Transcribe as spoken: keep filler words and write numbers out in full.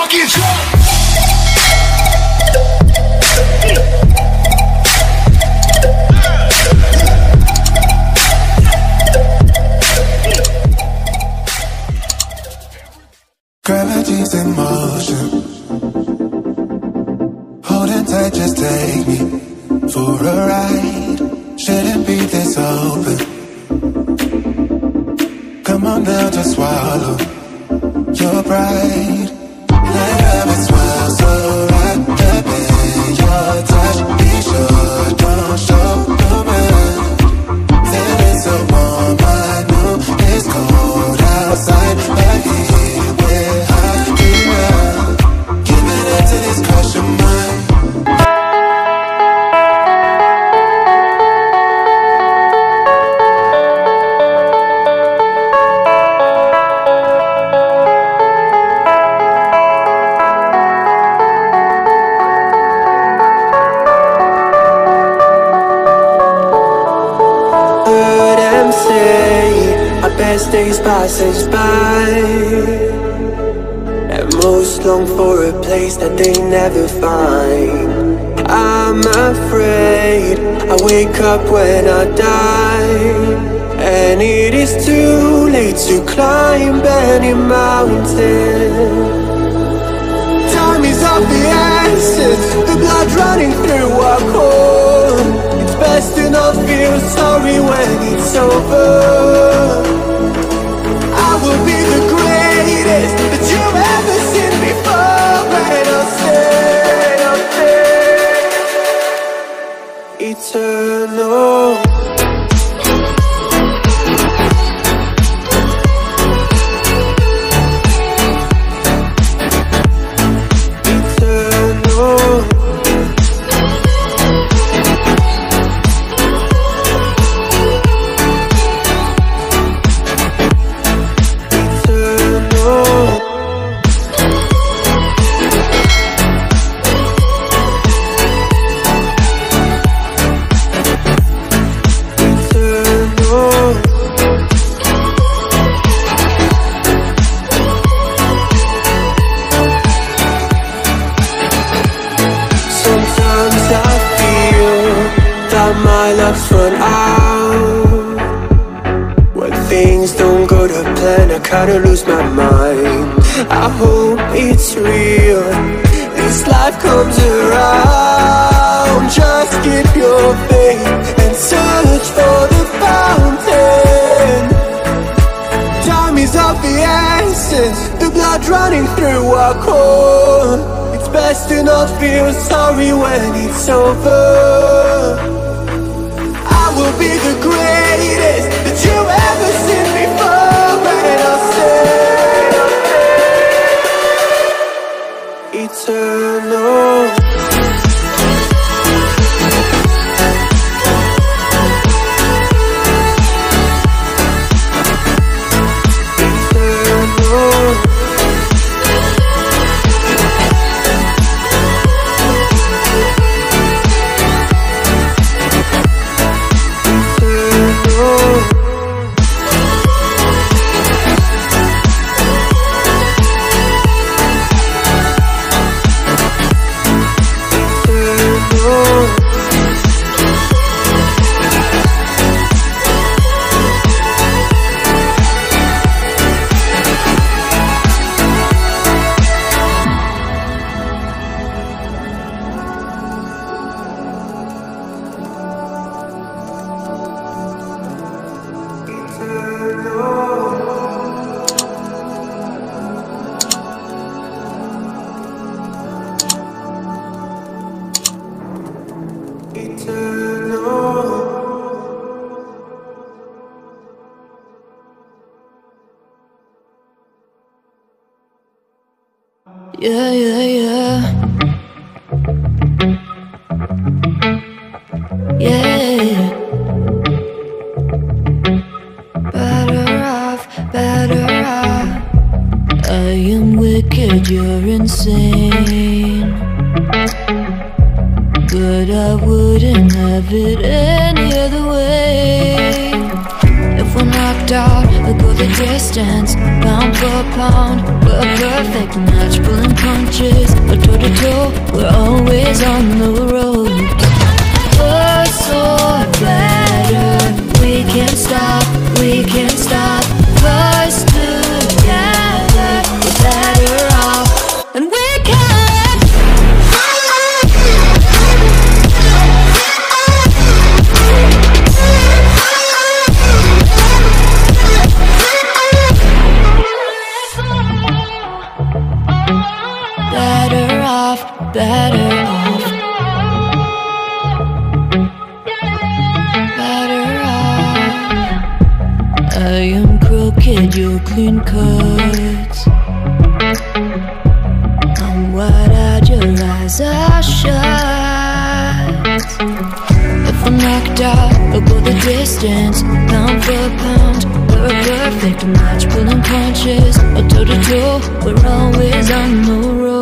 fucking drunk. Gravity's in motion, holding tight, just take me for a ride. Shouldn't be this open. Come on now, just swallow your pride. Let love it swell so wrapped up in your touch. Be sure, don't show no man. Feeling so warm, I know it's cold outside, but here we're hot enough. Giving it to this crush of mine. Best days passes by, and most long for a place that they never find. I'm afraid I wake up when I die, and it is too late to climb any mountain. Time is of the essence, the blood running through our core. It's best to not feel sorry when it's over. I will be the greatest that you've ever seen before, and I'll stay, I'll stay eternal. My love's run out. When things don't go to plan, I kinda lose my mind. I hope it's real, this life comes around. Just keep your faith and search for the fountain. Time is of the essence, the blood running through our core. It's best to not feel sorry when it's over. Will be the greatest that you've ever seen before, and I'll stay eternal. Yeah, yeah, yeah. Yeah. Better off, better off. I am wicked, you're insane. But I wouldn't have it any other way. If we're not knocked out, we'll go the distance, pound for pound. We're a perfect match, pulling punches, but toe to toe, we're always on the road. Worse or better, we can't stop, we can't stop. Cause together, we're better off, and we can. Better off, better off. Better off. I am crooked, you're clean cuts. I'm wide-eyed, your eyes are shut. If I'm knocked out, we'll go the distance, pound for pound. We're a perfect match, pulling punches, or toe to toe, we're always on the road.